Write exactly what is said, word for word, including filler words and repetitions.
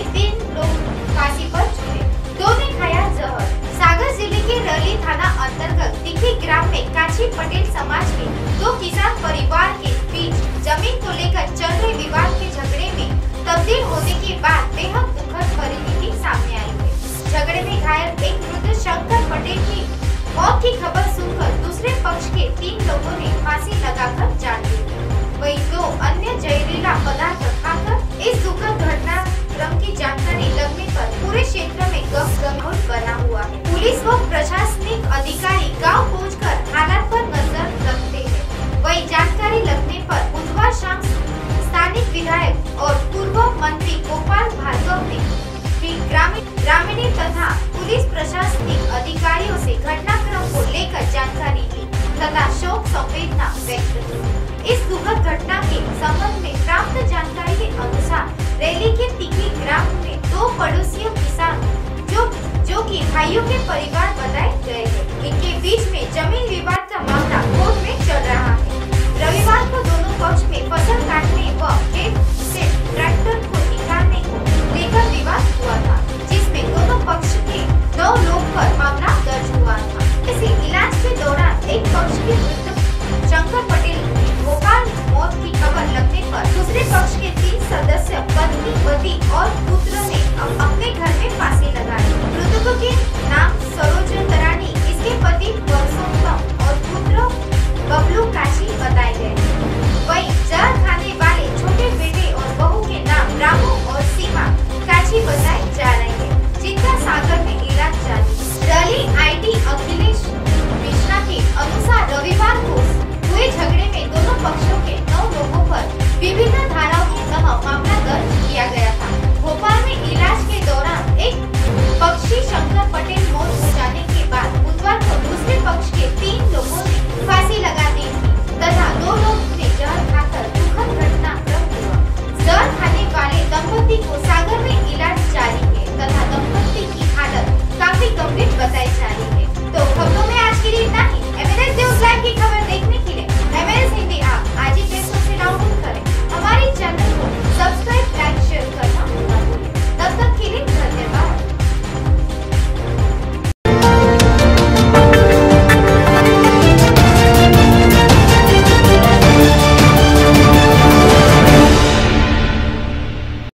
तीन लोग फांसी पर झूले, दो ने खाया जहर। सागर जिले के रैली थाना अंतर्गत तिखी ग्राम में काची पटेल समाज के दो किसान परिवार के बीच जमीन को लेकर चल रहे विवाद के झगड़े में तब्दील होने के बाद बेहद दुखद परिस्थिति सामने आई है। झगड़े में घायल एक वृद्ध शंकर पटेल की मौत की खबर सुनकर दूसरे पक्ष के तीन लोगों ने फांसी लगाकर जान दी, वही दो अन्य जहरीला पदार्थ खाकर। इस दुखद घटना क्रम की जानकारी लगने पर पूरे क्षेत्र में गमगमाहट बना हुआ है। पुलिस व प्रशासनिक अधिकारी गांव पहुंचकर हालात पर नजर रखते हैं। वही जानकारी लगने पर बुधवार शाम स्थानीय विधायक और पूर्व मंत्री गोपाल भार्गव ने भी ग्रामीण ग्रामीण तथा पुलिस प्रशासनिक अधिकारियों से घटनाक्रम को लेकर जानकारी ली तथा शोक संवेदना व्यक्त की। इस दुखद घटना के संबंध में प्राप्त जानकारी के अनुसार रैली के तिखी ग्राम में दो पड़ोसी किसान जो जो कि भाइयों के परिवार बताए गए हैं, इनके बीच में जमीन विवाद का मामला कोर्ट में चल रहा